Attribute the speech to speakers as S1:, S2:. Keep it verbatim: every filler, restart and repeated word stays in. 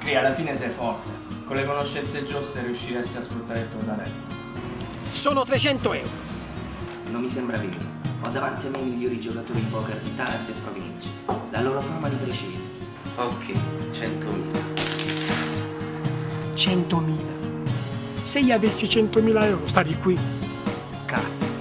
S1: Cri, alla fine sei forte. Con le conoscenze giuste riusciresti a sfruttare il tuo talento.
S2: Sono trecento euro.
S3: Non mi sembra vero. Ho davanti a me i migliori giocatori di poker di Taranto e provincia. La loro fama li precede.
S4: Ok, centomila.
S2: centomila. Se io avessi centomila euro, stavi qui. Cazzo.